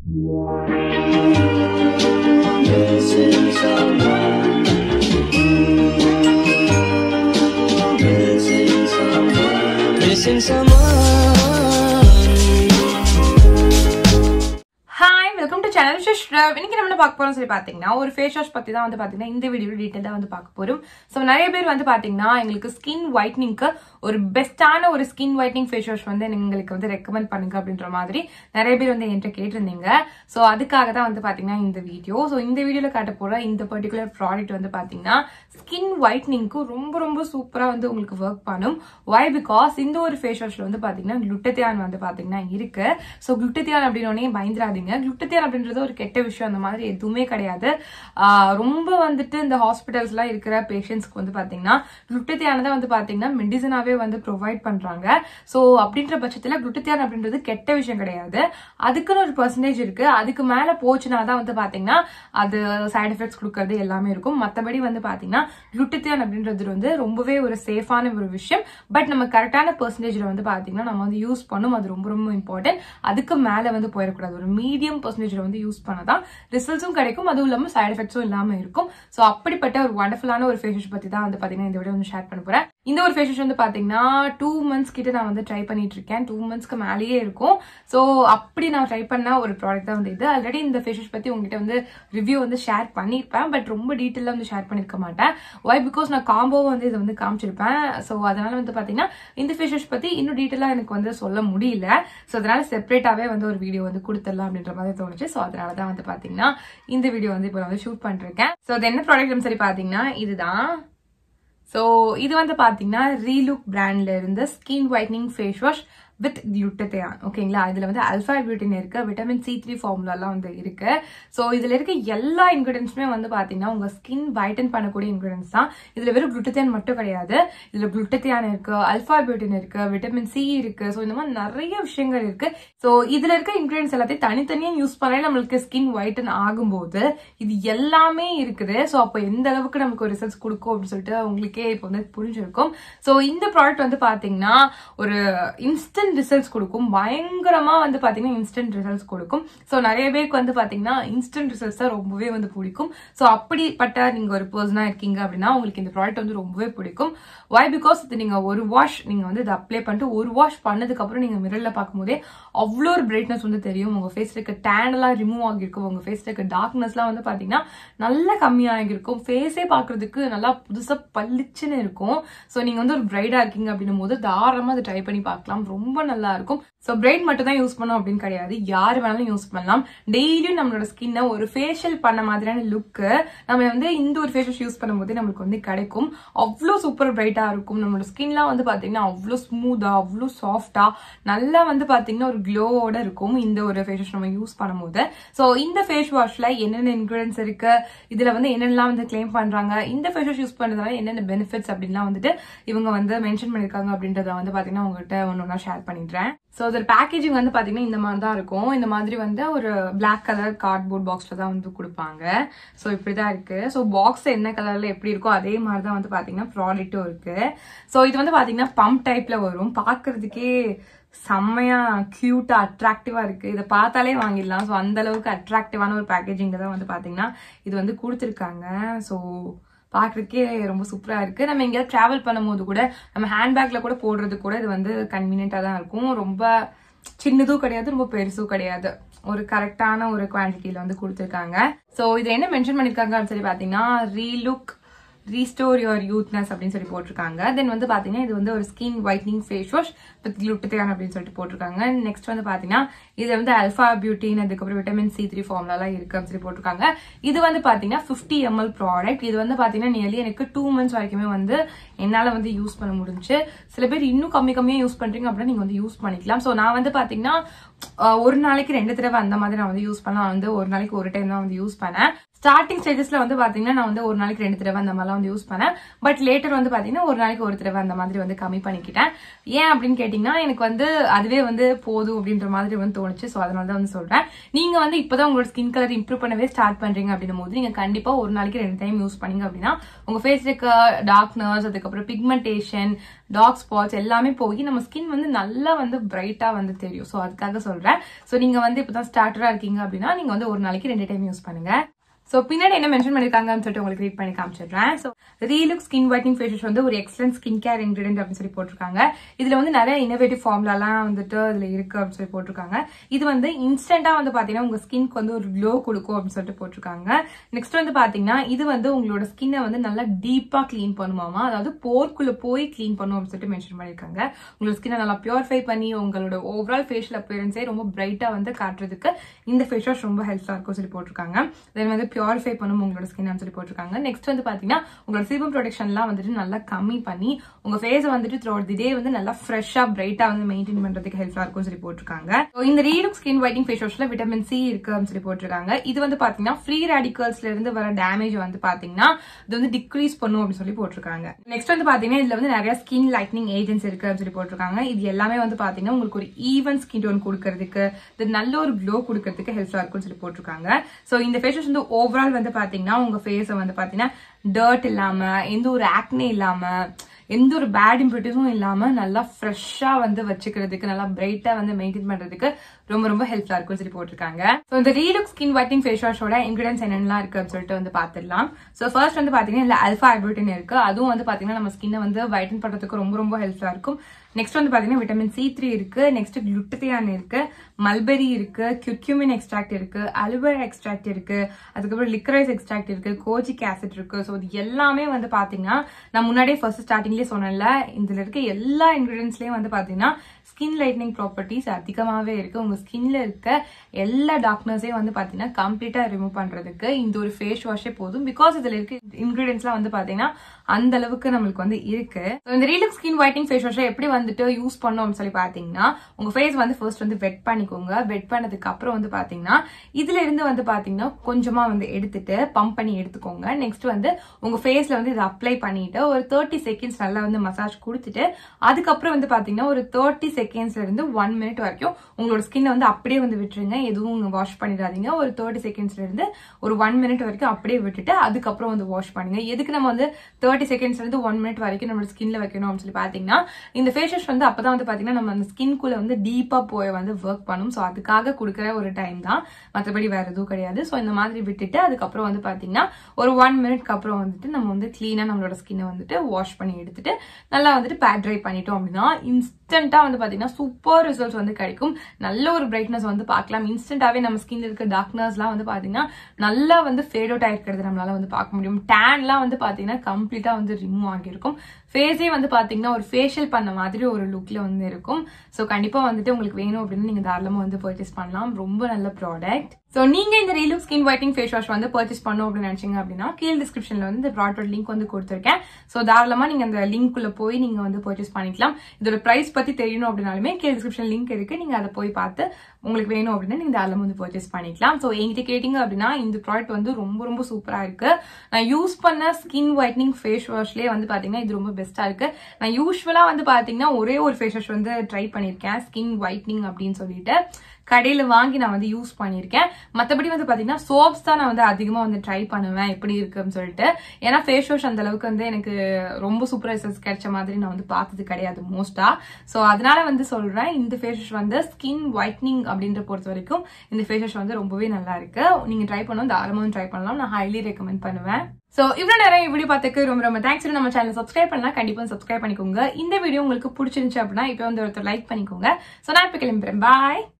Hi, welcome to channel Shrev. இன்னைக்கு நம்ம பார்க்க போறோம் சொல்லி பாத்தீங்கன்னா ஒரு ஃபேஸ் வாஷ் பத்தி தான் வந்து பாத்தீங்கன்னா இந்த வீடியோல டீடைலா வந்து பார்க்க போறோம். சோ நிறைய பேர் வந்து பாத்தீங்கன்னா உங்களுக்கு ஸ்கின் வைட்னிங்க்கு ஒரு பெஸ்டான ஒரு ஸ்கின் வைட்னிங் ஃபேஸ் வாஷ் வந்து உங்களுக்கு வந்து ரெக்கமெண்ட் பண்ணுங்க அப்படின்ற மாதிரி நிறைய பேர் வந்து என்கிட்ட கேட்டிருந்தீங்க. சோ அதுக்காக தான் வந்து பாத்தீங்கன்னா இந்த வீடியோ. சோ இந்த வீடியோல காட்ட போற இந்த பர்టిక్యులர் ப்ராடக்ட் வந்து பாத்தீங்கன்னா ஸ்கின் வைட்னிங்க்கு ரொம்ப ரொம்ப சூப்பரா வந்து உங்களுக்கு வர்க் பண்ணும். why because இந்த ஒரு ஃபேஸ் வாஷ்ல வந்து பாத்தீங்கன்னா glutathione வந்து பாத்தீங்கன்னா இருக்கு. சோ glutathione அப்படினோனே பயந்துராதீங்க. glutathione அப்படின்றது ஒரு கெட்ட விஷயம் அந்த மாதிரி எதுவுமே கிடையாது. ரொம்ப வந்துட்டு இந்த ஹாஸ்பிடல்ஸ்ல இருக்கிற பேஷண்ட்ஸ்க்கு வந்து பாத்தீங்கன்னா glutathione தான் வந்து பாத்தீங்கன்னா மெடிசனாவே வந்து ப்ரொவைட் பண்றாங்க. சோ அப்படின்ற பட்சத்துல glutathione அப்படின்றது கெட்ட விஷயம் கிடையாது. அதுக்குன்னு ஒரு பெர்சன்டேஜ் இருக்கு. அதுக்கு மேல போச்சுனா தான் வந்து பாத்தீங்கன்னா அது சைடு எஃபெக்ட்ஸ் கொடுக்கறது எல்லாமே இருக்கும். மத்தபடி வந்து பாத்தீங்கன்னா glutathione அப்படின்றது வந்து ரொம்பவே ஒரு சேஃபான ஒரு விஷயம். பட் நம்ம கரெக்டான பெர்சன்டேஜ்ல வந்து பாத்தீங்கன்னா நம்ம வந்து யூஸ் பண்ணும். அது ரொம்ப ரொம்ப இம்பார்ட்டன்ட். அதுக்கு மேல வந்து போயிடக்கூடாது. ஒரு மீடியம் பெர்சன்டேஜ்ல வந்து யூஸ் பண்ணாதான் ரிசல்ட்ஸும் கிடைக்கும். அதுவும் இல்லாம சைடு எஃபெக்ட்ஸும் இல்லாம இருக்கும். சோ அப்படிப்பட்ட ஒரு வண்டர்ஃபுல்லான ஒரு ஃபேஸ் வாஷ் பத்தி தான் வந்து பாத்தீங்கன்னா இந்த வீடியோ வந்து ஷேர் பண்ண போறேன். இந்த ஒரு ஃபேஸ் வாஷ் வந்து பாத்தீங்கன்னா 2 months கிட்ட நான் வந்து ட்ரை பண்ணிட்டு இருக்கேன். 2 monthsக்கு மேலேயே இருக்கும். சோ அப்படி நான் ட்ரை பண்ண ஒரு ப்ராடக்ட் தான் வந்து இது. ஆல்ரெடி இந்த ஃபேஸ் வாஷ் பத்தி உங்ககிட்ட வந்து ரிவ்யூ வந்து ஷேர் பண்ணிருப்பேன். பட் ரொம்ப டீட்டெயிலா வந்து ஷேர் பண்ணிருக்க மாட்டேன். why because நான் காம்போ வந்து இதை வந்து காமிச்சிருப்பேன். சோ அதனால வந்து பாத்தீங்கன்னா இந்த ஃபேஸ் வாஷ் பத்தி இன்னும் டீட்டெயிலா எனக்கு வந்து சொல்ல முடியல. சோ அதனால செப்பரேட்டாவே வந்து ஒரு வீடியோ வந்து கொடுத்துடலாம் அப்படின்ற மாதிரி தோணுச்சு. சோ அதனாலதான் வந்து பாத்தீங்கன்னா இந்த வீடியோ வந்து இப்போ வந்து ஷூட் பண்ணிருக்கேன். சோ அது என்ன ப்ராடக்ட் சரி பாத்தீங்கன்னா இதுதான். சோ இது வந்து பாத்தீங்கன்னா relook பிராண்ட்ல இருந்து skin whitening face wash with glutathione. ஓகேங்களா, இதுல வந்து அல்பா பியூட்டின் இருக்கு, விட்டமின் C3 ஃபார்முலா எல்லாம் வந்து இருக்கு. சோ இதுல இருக்க எல்லா இன்கிரிடியன்ஸுமே வந்து பாத்தீங்கன்னா உங்க ஸ்கின் வைட்டன் பண்ணக்கூடிய இன்கிரிடியன்ஸ் தான். இதுல வெறும் glutathione மட்டும் கிடையாது. இதுல glutathione இருக்கு, அல்பா பியூட்டின் இருக்கு, விட்டமின் C இருக்கு. சோ இந்த மாதிரி நிறைய விஷயங்கள் இருக்கு. சோ இதுல இருக்க இன்கிரிடியன்ஸ் எல்லாத்தையும் தனித்தனியா யூஸ் பண்ணாலே நம்மளுக்கு ஸ்கின் வைட்டன் ஆகும்போது இது எல்லாமே இருக்குது. சோ அப்போ எந்த அளவுக்கு நமக்கு ஒரு ரிசல்ட்ஸ் கொடுக்கும் அப்படின்னு சொல்லிட்டு உங்களுக்கே இப்போ வந்து புரிஞ்சிருக்கும். சோ இந்த ப்ராடக்ட் வந்து பாத்தீங்கன்னா ஒரு இன்ஸ்டன்ட் ரிசல்ட்ஸ் கொடுக்கும். பயங்கரமா வந்து பாத்தீங்கன்னா இன்ஸ்டன்ட் ரிசல்ட்ஸ் கொடுக்கும். சோ நிறைய பேருக்கு வந்து பாத்தீங்கன்னா இன்ஸ்டன்ட் ரிசல்ட்ஸ் தான் ரொம்பவே வந்து பிடிக்கும். சோ அப்படிப்பட்ட நீங்க ஒரு பர்சனா இருக்கீங்க அப்படின்னா உங்களுக்கு இந்த ப்ராடக்ட் வந்து ரொம்பவே பிடிக்கும். why because இது நீங்க ஒரு வாஷ் நீங்க வந்து இதை அப்ளை பண்ணிட்டு ஒரு வாஷ் பண்ணதுக்கு அப்புறம் நீங்க மிரர்ல பார்க்கும்போதே அவ்வளோ ஒரு பிரைட்னஸ் வந்து தெரியும். உங்க ஃபேஸ்ல இருக்க டேன் எல்லாம் ரிமூவ் ஆகிருக்கும். உங்க ஃபேஸ்ல இருக்க டார்க்னஸ் எல்லாம் வந்து பாத்தீங்கன்னா நல்லா கம்மியாகிருக்கும். ஃபேஸே பாக்குறதுக்கு நல்லா புதுசா பளிச்சுன்னு இருக்கும். சோ நீங்க வந்து ஒரு பிரைடா இருக்கீங்க அப்படின்னும் போது தாராளமா அதை ட்ரை பண்ணி பார்க்கலாம். ரொம்ப நல்லா இருக்கும். சோ பிரைட் மட்டும் தான் யூஸ் பண்ணோம் அப்படின்னு கிடையாது, யாரு வேணாலும் யூஸ் பண்ணலாம். டெய்லியும் நம்மளோட ஸ்கின்னை ஒரு ஃபேஷியல் பண்ண மாதிரியான லுக்கு நம்ம வந்து இந்த ஒரு ஃபேஸ் வாஷ் யூஸ் பண்ணும்போது நம்மளுக்கு வந்து கிடைக்கும். அவ்வளோ சூப்பர் பிரைட்டா இருக்கும். நம்மளோட ஸ்கின்லாம் வந்து பாத்தீங்கன்னா அவ்வளோ ஸ்மூத்தா அவ்வளோ சாஃப்டா நல்லா வந்து பாத்தீங்கன்னா ஒரு க்ளோவோட இருக்கும் இந்த ஒரு ஃபேஸ் வாஷ் நம்ம யூஸ் பண்ணும்போது. சோ இந்த ஃபேஸ் வாஷ்ல என்னென்ன இன்கிரிடியன்ஸ் இருக்கு, இதுல வந்து என்னென்னலாம் வந்து கிளைம் பண்றாங்க, இந்த ஃபேஸ் வாஷ் யூஸ் பண்றதுனால என்னென்ன பெனிஃபிட்ஸ் அப்படின்லாம் வந்துட்டு இவங்க வந்து மென்ஷன் பண்ணிருக்காங்க அப்படின்றத வந்து பாத்தீங்கன்னா உங்ககிட்ட ஒன்னொன்னா ஷேர் பண்ணிடுறேன். சோ அதோட பேக்கேஜிங் வந்து பாத்தீங்கன்னா இந்த மாதிரி தான் இருக்கும். இந்த மாதிரி வந்து ஒரு பிளாக் கலர் கார்ட்போர்ட் பாக்ஸ்ல தான் வந்து கொடுப்பாங்க. சோ இப்படிதான் இருக்கு. சோ பாக்ஸ் என்ன கலர்ல எப்படி இருக்கோ அதே மாதிரிதான் வந்து பாத்தீங்கன்னா ப்ராடக்ட்டும் இருக்கு. சோ இது வந்து பாத்தீங்கன்னா பம்ப் டைப்ல வரும். பாக்குறதுக்கே செம்மையா கியூட்டா அட்ராக்டிவா இருக்கு. இதை பார்த்தாலே வாங்கிடலாம். சோ அந்த அளவுக்கு அட்ராக்டிவான ஒரு பேக்கேஜிங் தான் வந்து பாத்தீங்கன்னா இது வந்து கொடுத்துருக்காங்க. சோ பாக்குறதுக்கே ரொம்ப சூப்பரா இருக்கு. நம்ம எங்கேயாவது டிராவல் பண்ணும்போது கூட நம்ம ஹேண்ட்பேக்ல கூட போடுறது கூட இது வந்து கன்வீனியன்டா தான் இருக்கும். ரொம்ப சின்னதும் கிடையாது, ரொம்ப பெருசும் கிடையாது. ஒரு கரெக்டான ஒரு குவான்டிட்டியில வந்து கொடுத்துருக்காங்க. சோ இது என்ன மென்ஷன் பண்ணிருக்காங்க அப்படின்னு சொல்லி பாத்தீங்கன்னா relook restore your youthness அப்படின்னு சொல்லி போட்டிருக்காங்க. தென் வந்து பாத்தீங்கன்னா இது வந்து ஒரு skin whitening face wash with glutathione அப்படின்னு சொல்லிட்டு போட்டிருக்காங்க. நெக்ஸ்ட் வந்து பாத்தீங்கன்னா இது வந்து அல்பா பியூட்டின் அதுக்கப்புறம் விட்டமின் C3 ஃபார்முலா எல்லாம் இருக்கு அப்படின்னு சொல்லி போட்டிருக்காங்க. இது வந்து பாத்தீங்கன்னா 50 ml ப்ராடக்ட். இது வந்து பாத்தீங்கன்னா நியர்லி எனக்கு 2 months வரைக்குமே வந்து என்னால வந்து யூஸ் பண்ண முடிஞ்சு. சில பேர் இன்னும் கம்மியா யூஸ் பண்றீங்க அப்படின்னா நீங்க வந்து யூஸ் பண்ணிக்கலாம். சோ நான் வந்து பாத்தீங்கன்னா ஒரு நாளைக்கு 2 தடவை அந்த மாதிரி நான் வந்து யூஸ் பண்ணலாம். வந்து ஒரு நாளைக்கு ஒரு டைம் தான் வந்து யூஸ் பண்ணேன். ஸ்டார்டிங் ஸ்டேஜஸ்ல வந்து பாத்தீங்கன்னா நான் வந்து ஒரு நாளைக்கு 2 தடவை அந்த மாதிரிலாம் வந்து யூஸ் பண்ணேன். பட் லேட்டர் வந்து பாத்தீங்கன்னா ஒரு நாளைக்கு ஒரு தடவை அந்த மாதிரி வந்து கம்மி பண்ணிக்கிட்டேன். ஏன் அப்படின்னு கேட்டீங்கன்னா எனக்கு வந்து அதுவே வந்து போதும் அப்படின்ற மாதிரி வந்து தோணுச்சு. ஸோ அதனால தான் வந்து சொல்றேன். நீங்க வந்து இப்பதான் உங்களோட ஸ்கின் கலர் இம்ப்ரூவ் பண்ணவே ஸ்டார்ட் பண்றீங்க அப்படின்னும் போது நீங்க கண்டிப்பா ஒரு நாளைக்கு 2 டைம் யூஸ் பண்ணீங்க அப்படின்னா உங்க ஃபேஸ்ல இருக்க டார்க்னஸ், அதுக்கப்புறம் பிக்மெண்டேஷன், டார்க் ஸ்பாட்ஸ் எல்லாமே போய் நம்ம ஸ்கின் வந்து நல்லா வந்து பிரைட்டா வந்து தெரியும். ஸோ அதுக்காக சொல்றேன். ஸோ நீங்க வந்து இப்பதான் ஸ்டார்டரா இருக்கீங்க அப்படின்னா நீங்க வந்து ஒரு நாளைக்கு 2 டைம் யூஸ் பண்ணுங்க. சோ பின்னாடி என்ன மென்ஷன் பண்ணிருக்காங்கன்னு சொல்லிட்டு உங்களுக்கு ரீட் பண்ணி காமிச்சிடுறேன். So relook skin whitening face wash வந்து ஒரு எக்ஸலன்ட் ஸ்கின் கேர் இன்கிரிடியன்ட் அப்படின்னு சொல்லி போட்டிருக்காங்க. இதுல வந்து நிறைய இன்னோவேட்டிவ் ஃபார்முலாலாம் வந்துட்டு இதுல இருக்கு அப்படின்னு சொல்லி போட்டிருக்காங்க. இது வந்து இன்ஸ்டன்டா வந்து பாத்தீங்கன்னா உங்க ஸ்கின்க்கு வந்து ஒரு க்ளோ கொடுக்கும் அப்படின்னு சொல்லிட்டு போட்டிருக்காங்க. நெக்ஸ்ட் வந்து பாத்தீங்கன்னா இது வந்து உங்களோட ஸ்கின்னை வந்து நல்லா டீப்பா கிளீன் பண்ணுமாமா, அதாவது போர்க்குள்ள போய் கிளீன் பண்ணும் அப்படின்னு சொல்லிட்டு மென்ஷன் பண்ணிருக்காங்க. உங்களோட ஸ்கின்னை நல்லா பியூரிஃபை பண்ணி உங்களோட ஓவரால் ஃபேஷியல் அப்பியரன்ஸே ரொம்ப பிரைட்டா வந்து காட்டுறதுக்கு இந்த ஃபேஸ் வாஷ் ரொம்ப ஹெல்ப்ஃபுல்லா இருக்கும் சொல்லி போட்டிருக்காங்க. தென் வந்து பியூரிஃபை பண்ணும் உங்களோட ஸ்கின் சொல்லி போட்டிருக்காங்க. நெக்ஸ்ட் வந்து பாத்தீங்கன்னா உங்களோட சீபம் ப்ரொடக்ஷன்லாம் வந்துட்டு நல்லா கம்மி பண்ணி உங்க ஃபேஸ் வந்துட்டு த்ரூ அவுட் தி டே வந்து நல்லா ஃப்ரெஷ்ஷா பிரைட்டா வந்து மெயின்டைன் பண்றதுக்கு ஹெல்ப்ஃபுல்லா இருக்கும் சொல்லி போட்டிருக்காங்க. இந்த ரீலுக் ஸ்கின் வைட்னிங் ஃபேஸ் வாஷ்ல விட்டமின் சி இருக்கு அப்படின்னு சொல்லி போட்டிருக்காங்க. இது வந்து பாத்தீங்கன்னா ஃப்ரீ ரேடிகல்ஸ்ல இருந்து வர டேமேஜ் வந்து பாத்தீங்கன்னா இது வந்து டிக்ரீஸ் பண்ணும் அப்படின்னு சொல்லி போட்டிருக்காங்க. நெக்ஸ்ட் வந்து பாத்தீங்கன்னா இதுல வந்து நிறைய ஸ்கின் லைட்னிங் ஏஜென்ட்ஸ் இருக்கு அப்படின்னு சொல்லி போட்டிருக்காங்க. இது எல்லாமே வந்து பாத்தீங்கன்னா உங்களுக்கு ஒரு ஈவன் ஸ்கின் டோன் கொடுக்கறதுக்கு, இது நல்ல ஒரு க்ளோ கொடுக்கறதுக்கு ஹெல்ப்ஃபுல்லா இருக்கும்னு சொல்லி போட்டிருக்காங்க. சோ இந்த ஃபேஸ் வாஷ் வந்து ஓவரால் வந்து பாத்தீங்கன்னா உங்க ஃபேஸ வந்து பாத்தீங்கன்னா டர்ட் இல்லாம, எந்த ஒரு ஆக்னே இல்லாம, எந்த ஒரு பேட் இம்ப்யூரிட்டிஸும் இல்லாம நல்லா ஃப்ரெஷ்ஷா வந்து வச்சுக்கிறதுக்கு, நல்லா பிரைட்டா வந்து மெயின்டைன் பண்றதுக்கு ரொம்ப ரொம்ப ஹெல்ப்ஃபுல்லா இருக்கும் சொல்லி போட்டிருக்காங்க. சோ இந்த ரீலுக் ஸ்கின் வைட்னிங் ஃபேஸ் வாஷோட இன்கிரிடியன்ஸ் என்னென்னலாம் இருக்கு அப்படின்னு சொல்லிட்டு வந்து பாத்துடலாம். சோ ஃபர்ஸ்ட் வந்து பாத்தீங்கன்னா இதுல ஆல்பா ஹைட்ரோட்டின் இருக்கு. அதுவும் வந்து பாத்தீங்கன்னா நம்ம ஸ்கின்னை வந்து வைட்டன் பண்றதுக்கு ரொம்ப ரொம்ப ஹெல்ப்ஃபுல்லா இருக்கும். நெக்ஸ்ட் வந்து பாத்தீங்கன்னா விட்டமின் C3 இருக்கு. நெக்ஸ்ட் குளுட்டத்தியான் இருக்கு, மல்பெரி இருக்கு, கியூர்குமின் எக்ஸ்ட்ராக்ட் இருக்கு, அலுவேரா எக்ஸ்ட்ராக்ட் இருக்கு, அதுக்கப்புறம் லிக்கரைஸ் எக்ஸ்ட்ராக்ட் இருக்கு, கோஜிக் ஆசிட் இருக்கு. சோ இது எல்லாமே வந்து பாத்தீங்கன்னா நான் முன்னாடியே ஃபர்ஸ்ட் ஸ்டார்டிங்லயே சொன்னேன்ல, இதுல இருக்க எல்லா இன்கிரிடியன்ஸ்லயும் வந்து பாத்தீங்கன்னா ஸ்கின் லைட்னிங் ப்ராப்பர்ட்டிஸ் அதிகமாவே இருக்கு. உங்க ஸ்கின்ல இருக்க எல்லா டார்க்னஸையும் வந்து பாத்தீங்கன்னா கம்ப்ளீட்டா ரிமூவ் பண்றதுக்கு இந்த ஒரு ஃபேஸ் வாஷே போதும். பிகாஸ் இதுல இருக்க இன்கிரிடியன்ஸ்லாம் வந்து பாத்தீங்கன்னா அந்த அளவுக்கு நம்மளுக்கு வந்து இருக்கு. இந்த ரீலுக் ஸ்கின் வைட்னிங் ஃபேஸ் வாஷை எப்படி வந்துட்டு யூஸ் பண்ணோம் அப்படின்னு சொல்லி பாத்தீங்கன்னா உங்க ஃபேஸ் வந்து ஃபர்ஸ்ட் வந்து வெட் பண்ணிக்கோங்க. வெட் பண்ணதுக்கு அப்புறம் வந்து பாத்தீங்கன்னா இதுல இருந்து வந்து பாத்தீங்கன்னா கொஞ்சமா வந்து எடுத்துட்டு பம்ப் பண்ணி எடுத்துக்கோங்க. நெக்ஸ்ட் வந்து உங்க ஃபேஸ்ல வந்து இதை அப்ளை பண்ணிட்டு ஒரு 30 செகண்ட்ஸ் நல்லா வந்து மசாஜ் கொடுத்துட்டு அதுக்கப்புறம் வந்து பாத்தீங்கன்னா ஒரு 30 செகண்ட்ஸ்ல இருந்து 1 மினிட் வரைக்கும் உங்களோட ஸ்கின்னை வந்து அப்படியே வந்து விட்டுருங்க. எதுவும் வாஷ் பண்ணிடாதீங்க. ஒரு 30 செகண்ட்ஸ்ல இருந்து ஒரு 1 மினிட் வரைக்கும் அப்படியே விட்டுட்டு அதுக்கப்புறம் வந்து வாஷ் பண்ணுங்க. எதுக்கு நம்ம வந்து 30 செகண்ட்ஸ்ல இருந்து 1 மினிட் வரைக்கும் நம்மளோட ஸ்கின்ல வைக்கணும் அப்படின்னு சொல்லி பாத்தீங்கன்னா இந்த ஃபேஸ் வாஷ் வந்து அப்பதான் வந்து பாத்தீங்கன்னா நம்ம அந்த ஸ்கின்குள்ள வந்து டீப்பா போய் வந்து ஒர்க் பண்ணும். சோ அதுக்காக கொடுக்குற ஒரு டைம் தான், மற்றபடி வேற எதுவும் கிடையாது. சோ இந்த மாதிரி விட்டுட்டு அதுக்கப்புறம் வந்து பாத்தீங்கன்னா ஒரு 1 மினிட்க்கு அப்புறம் வந்துட்டு நம்ம வந்து கிளீனா நம்மளோட ஸ்கின்னை வந்துட்டு வாஷ் பண்ணி எடுத்துட்டு நல்லா வந்துட்டு பேட் ட்ரை பண்ணிட்டோம் அப்படின்னா இன்ஸ்டன்டா வந்து பாத்தீங்கன்னா சூப்பர் ரிசல்ட்ஸ் வந்து கிடைக்கும். நல்ல ஒரு பிரைட்னஸ் வந்து பார்க்கலாம். இன்ஸ்டன்டாவே நம்ம ஸ்கின்ல இருக்க டார்க்னஸ் எல்லாம் வந்து பாத்தீங்கன்னா நல்லா வந்து ஃபேட் அவுட் ஆயிருக்கிறது நம்மளால வந்து பார்க்க முடியும். டேன் எல்லாம் வந்து பாத்தீங்கன்னா கம்ப்ளீட்டா வந்து ரிமூவ் ஆகியிருக்கும். ஃபேஸே வந்து பாத்தீங்கன்னா ஒரு ஃபேஷியல் பண்ண மாதிரி ஒரு லுக்ல வந்து இருக்கும். சோ கண்டிப்பா வந்துட்டு உங்களுக்கு வேணும் அப்படின்னு நீங்க தாராளமா வந்து பர்ச்சேஸ் பண்ணலாம். ரொம்ப நல்ல ப்ராடக்ட். சோ நீங்க இந்த relook skin whitening face wash வந்து பர்ச்சேஸ் பண்ணணும் அப்படின்னு நினைச்சீங்க அப்படின்னா கீழே டிஸ்கிரிப்ஷன்ல வந்து இந்த ப்ராடக்ட் லிங்க் வந்து கொடுத்துருக்கேன். சோ தாராளமா நீங்க அந்த லிங்க் குள்ள போய் நீங்க வந்து பர்ச்சேஸ் பண்ணிக்கலாம். இதோட பிரைஸ் பத்தி தெரியணும் அப்படின்னாலுமே கீழே டிஸ்கிரிப்ஷன் லிங்க் இருக்கு. நீங்க அதை போய் பார்த்து உங்களுக்கு வேணும் அப்படின்னா நீங்க தாராளமா வந்து பர்ச்சேஸ் பண்ணிக்கலாம். சோ என்கிட்ட கேட்டீங்க அப்படின்னா இந்த ப்ராடக்ட் வந்து ரொம்ப ரொம்ப சூப்பரா இருக்கு. நான் யூஸ் பண்ண ஸ்கின் வைட்னிங் ஃபேஸ் வாஷ்லயே வந்து பாத்தீங்கன்னா இது ரொம்ப பெஸ்டா இருக்கு. நான் யூஸ்வலா வந்து பாத்தீங்கன்னா ஒரே ஒரு ஃபேஸ் வாஷ் வந்து ட்ரை பண்ணிருக்கேன், ஸ்கின் வைட்னிங் அப்படின்னு சொல்லிட்டு கடையில வாங்கி நான் வந்து யூஸ் பண்ணிருக்கேன். மத்தபடி வந்து பாத்தீங்கன்னா சோப்ஸ் தான் நான் வந்து அதிகமா வந்து ட்ரை பண்ணுவேன் எப்படி இருக்குன்னு சொல்லிட்டு. ஏன்னா ஃபேஸ் வாஷ் அந்த அளவுக்கு வந்து எனக்கு ரொம்ப சூப்பர் ரிசல்ட்ஸ் கிடைச்ச மாதிரி நான் வந்து பார்த்தது கிடையாது மோஸ்டா. சோ அதனால வந்து சொல்றேன் இந்த ஃபேஸ் வாஷ் வந்து ஸ்கின் வைட்னிங் அப்படின்ற பொறுத்த வரைக்கும் இந்த ஃபேஸ் வாஷ் வந்து ரொம்பவே நல்லா இருக்கு. நீங்க ட்ரை பண்ணணும், தாராளமாக ட்ரை பண்ணலாம். நான் ஹைலி ரெக்கமெண்ட் பண்ணுவேன். சோ இவ்வளவு நேரம் வீடியோ பார்த்துக்கு ரொம்ப ரொம்ப தேங்க்ஸ். நம்ம சேனல் சப்ஸ்கிரைப் பண்ணா கண்டிப்பா சப்ஸ்கிரைப் பண்ணிக்கோங்க. இந்த வீடியோ உங்களுக்கு பிடிச்சிருந்துச்சு அப்படின்னா இப்போ வந்து ஒருத்தர் லைக் பண்ணிக்கோங்க. சோ நான் இப்ப கிளம்புறேன். பாய்.